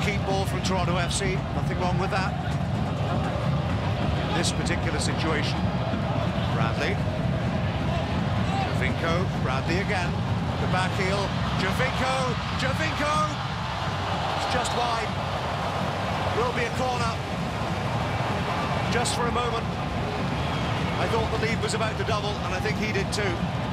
keep ball from Toronto FC, nothing wrong with that. In this particular situation, Bradley. Giovinco, Bradley again. The back heel, Giovinco! It's just wide. Will be a corner. Just for a moment, I thought the lead was about to double, and I think he did too.